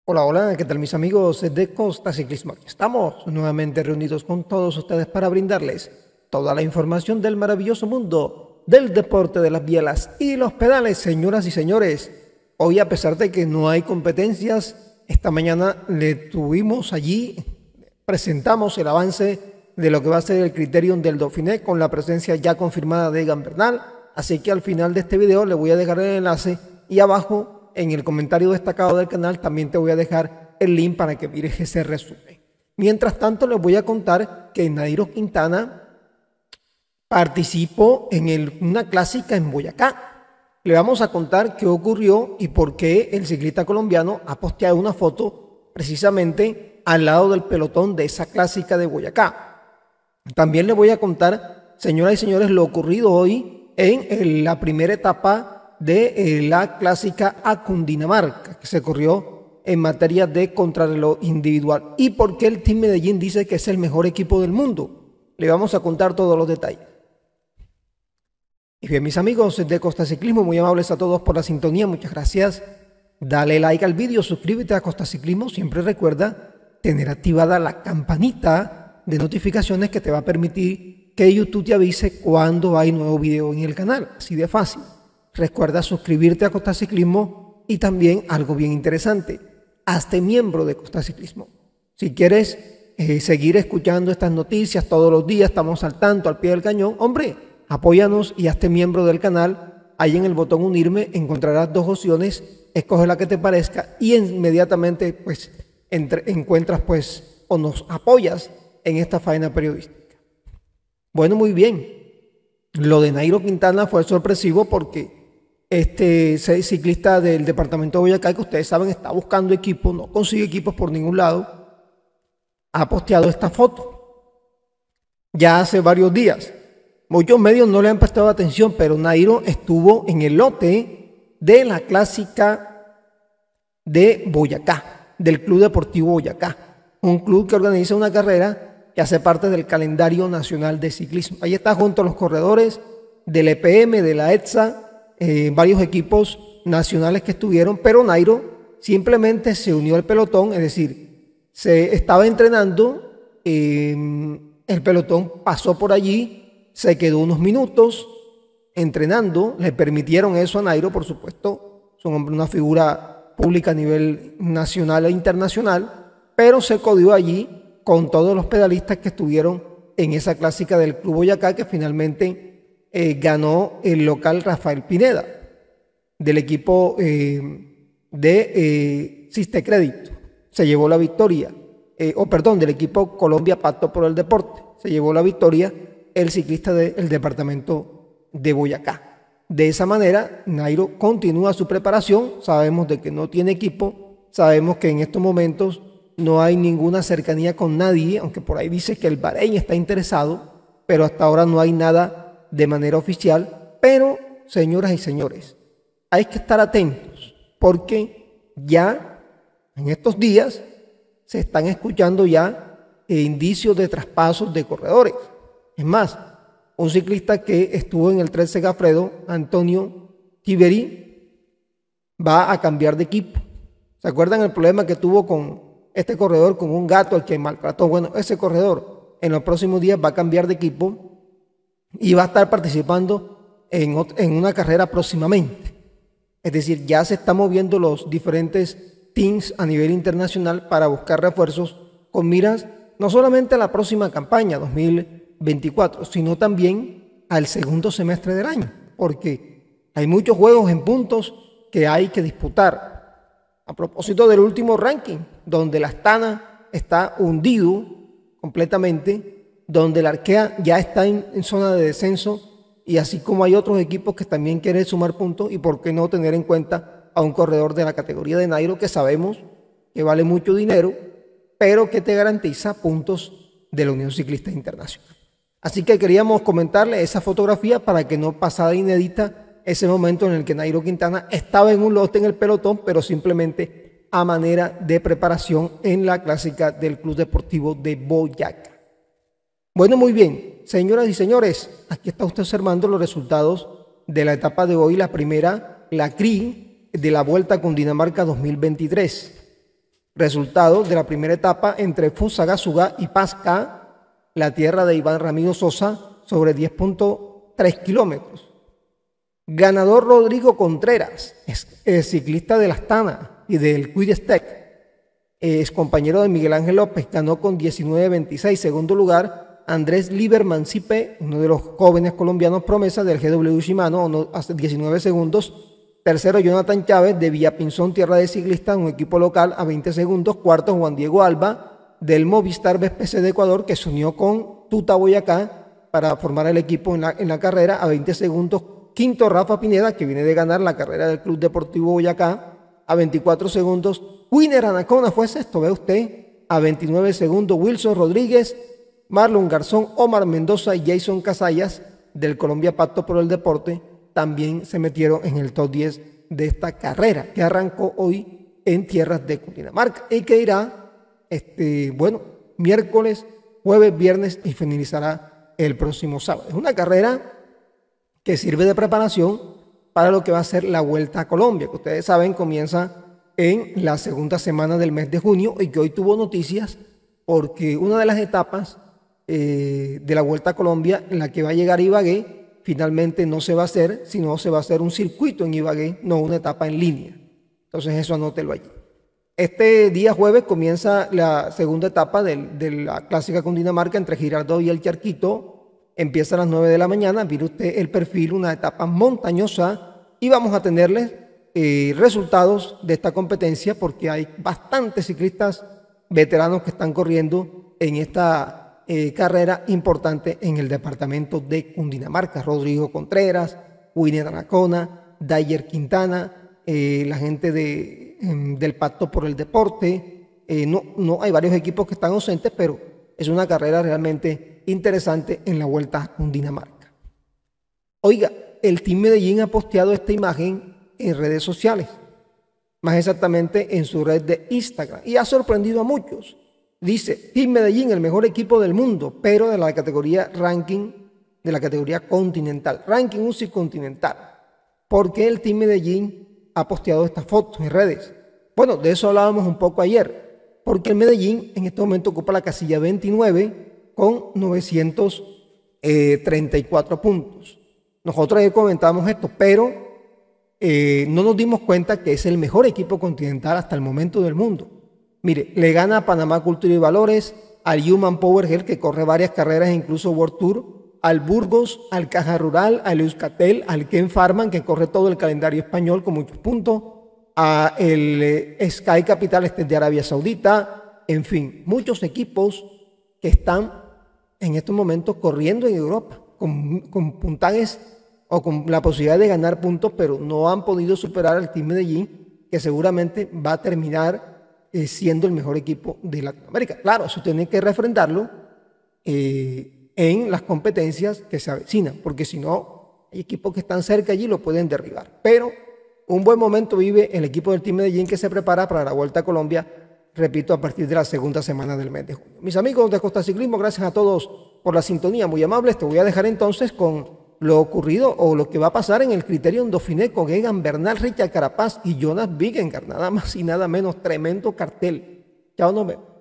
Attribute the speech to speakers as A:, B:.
A: Hola, hola, ¿qué tal mis amigos de Costa Ciclismo? Aquí estamos nuevamente reunidos con todos ustedes para brindarles toda la información del maravilloso mundo del deporte de las bielas y los pedales, señoras y señores. Hoy, a pesar de que no hay competencias, esta mañana le tuvimos allí, presentamos el avance de lo que va a ser el Criterium del Dauphiné con la presencia ya confirmada de Egan Bernal. Así que al final de este video le voy a dejar el enlace y abajo en el comentario destacado del canal también te voy a dejar el link para que mires ese resumen. Mientras tanto, les voy a contar que Nairo Quintana participó en una clásica en Boyacá. Le vamos a contar qué ocurrió y por qué el ciclista colombiano ha posteado una foto precisamente al lado del pelotón de esa clásica de Boyacá. También les voy a contar, señoras y señores, lo ocurrido hoy en la primera etapa de la clásica a Cundinamarca, que se corrió en materia de contrarreloj individual y por qué el Team Medellín dice que es el mejor equipo del mundo. Le vamos a contar todos los detalles. Y bien, mis amigos de Costa Ciclismo, muy amables a todos por la sintonía, muchas gracias. Dale like al vídeo, suscríbete a Costa Ciclismo, siempre recuerda tener activada la campanita de notificaciones que te va a permitir que YouTube te avise cuando hay nuevo video en el canal, así de fácil. Recuerda suscribirte a Costa Ciclismo y también algo bien interesante, hazte miembro de Costa Ciclismo. Si quieres seguir escuchando estas noticias todos los días, estamos al tanto, al pie del cañón, hombre, apóyanos y hazte miembro del canal. Ahí en el botón unirme encontrarás dos opciones, escoge la que te parezca y inmediatamente pues encuentras pues o nos apoyas en esta faena periodística. Bueno, muy bien. Lo de Nairo Quintana fue sorpresivo porque este ciclista del departamento de Boyacá, que ustedes saben está buscando equipos, no consigue equipos por ningún lado, ha posteado esta foto ya hace varios días. Muchos medios no le han prestado atención, pero Nairo estuvo en el lote de la clásica de Boyacá, del Club Deportivo Boyacá, un club que organiza una carrera que hace parte del calendario nacional de ciclismo. Ahí está junto a los corredores del EPM, de la ETSA, varios equipos nacionales que estuvieron, pero Nairo simplemente se unió al pelotón, es decir, se estaba entrenando, el pelotón pasó por allí, se quedó unos minutos entrenando, le permitieron eso a Nairo, por supuesto, es un hombre, una figura pública a nivel nacional e internacional, pero se codió allí con todos los pedalistas que estuvieron en esa clásica del Club Boyacá, que finalmente ganó el local Rafael Pineda del equipo de Siste Crédito. Se llevó la victoria, del equipo Colombia Pacto por el Deporte. Se llevó la victoria el ciclista del departamento de Boyacá. De esa manera, Nairo continúa su preparación. Sabemos de que no tiene equipo, sabemos que en estos momentos no hay ninguna cercanía con nadie, aunque por ahí dice que el Bahrein está interesado, pero hasta ahora no hay nada de manera oficial. Pero, señoras y señores, hay que estar atentos porque ya en estos días se están escuchando ya indicios de traspasos de corredores. Es más, un ciclista que estuvo en el 13 Gafredo, Antonio Tiberi, va a cambiar de equipo. ¿Se acuerdan el problema que tuvo con este corredor, con un gato al que maltrató? Bueno, ese corredor en los próximos días va a cambiar de equipo y va a estar participando en una carrera próximamente. Es decir, ya se están moviendo los diferentes teams a nivel internacional para buscar refuerzos con miras no solamente a la próxima campaña 2024, sino también al segundo semestre del año, porque hay muchos juegos en puntos que hay que disputar. A propósito del último ranking, donde la Astana está hundido completamente, donde el Arkea ya está en zona de descenso, y así como hay otros equipos que también quieren sumar puntos, y por qué no tener en cuenta a un corredor de la categoría de Nairo, que sabemos que vale mucho dinero, pero que te garantiza puntos de la Unión Ciclista Internacional. Así que queríamos comentarle esa fotografía para que no pasara inédita ese momento en el que Nairo Quintana estaba en un lote en el pelotón, pero simplemente a manera de preparación en la clásica del Club Deportivo de Boyacá. Bueno, muy bien, señoras y señores, aquí está usted observando los resultados de la etapa de hoy, la primera, la CRI de la Vuelta a Cundinamarca 2023. Resultado de la primera etapa entre Fusagasugá y Pasca, la tierra de Iván Ramiro Sosa, sobre 10.3 kilómetros. Ganador Rodrigo Contreras, es ciclista de la Astana y del Quick-Step, es compañero de Miguel Ángel López, ganó con 19.26. Segundo lugar, Andrés Lieberman Cipe, uno de los jóvenes colombianos promesas del GW Shimano, hace 19 segundos. Tercero, Jonathan Chávez de Villapinzón, tierra de ciclistas, un equipo local, a 20 segundos. Cuarto, Juan Diego Alba del Movistar BSPC de Ecuador, que se unió con Tuta Boyacá para formar el equipo en la carrera, a 20 segundos. Quinto, Rafa Pineda, que viene de ganar la carrera del Club Deportivo Boyacá, a 24 segundos. Winner Anacona fue sexto, ve usted, a 29 segundos. Wilson Rodríguez, Marlon Garzón, Omar Mendoza y Jason Casallas del Colombia Pacto por el Deporte también se metieron en el top 10 de esta carrera que arrancó hoy en tierras de Cundinamarca y que irá, miércoles, jueves, viernes y finalizará el próximo sábado. Es una carrera que sirve de preparación para lo que va a ser la Vuelta a Colombia, que ustedes saben comienza en la segunda semana del mes de junio y que hoy tuvo noticias porque una de las etapas de la Vuelta a Colombia en la que va a llegar Ibagué finalmente no se va a hacer, sino se va a hacer un circuito en Ibagué, no una etapa en línea. Entonces eso anótelo allí. Este día jueves comienza la segunda etapa de la Clásica Cundinamarca entre Girardot y el Charquito. Empieza a las 9 de la mañana, mire usted el perfil, una etapa montañosa y vamos a tenerles resultados de esta competencia porque hay bastantes ciclistas veteranos que están corriendo en esta carrera importante en el departamento de Cundinamarca. Rodrigo Contreras, Winner Anacona, Dayer Quintana, la gente del Pacto por el Deporte. No hay varios equipos que están ausentes, pero es una carrera realmente interesante en la Vuelta a Cundinamarca. Oiga, el Team Medellín ha posteado esta imagen en redes sociales, más exactamente en su red de Instagram, y ha sorprendido a muchos. Dice, Team Medellín, el mejor equipo del mundo, pero de la categoría ranking, de la categoría continental, ranking UCI continental. ¿Por qué el Team Medellín ha posteado estas fotos en redes? Bueno, de eso hablábamos un poco ayer, porque el Medellín en este momento ocupa la casilla 29 con 934 puntos. Nosotros ya comentamos esto, pero no nos dimos cuenta que es el mejor equipo continental hasta el momento del mundo. Mire, le gana a Panamá Cultura y Valores, al Human Power Health, que corre varias carreras, incluso World Tour, al Burgos, al Caja Rural, al Euskaltel, al Ken Farman, que corre todo el calendario español con muchos puntos, a el Sky Capital de Arabia Saudita, en fin, muchos equipos que están en estos momentos corriendo en Europa, con puntajes o con la posibilidad de ganar puntos, pero no han podido superar al Team Medellín, que seguramente va a terminar siendo el mejor equipo de Latinoamérica. Claro, eso tiene que refrendarlo en las competencias que se avecinan, porque si no, hay equipos que están cerca allí y lo pueden derribar. Pero un buen momento vive el equipo del Team Medellín, que se prepara para la Vuelta a Colombia, repito, a partir de la segunda semana del mes de junio. Mis amigos de Costa Ciclismo, gracias a todos por la sintonía, muy amables. Te voy a dejar entonces con lo ocurrido o lo que va a pasar en el Criterium Dauphiné con Egan Bernal, Richard Carapaz y Jonas Vingegaard, nada más y nada menos, tremendo cartel. Chao, nos vemos.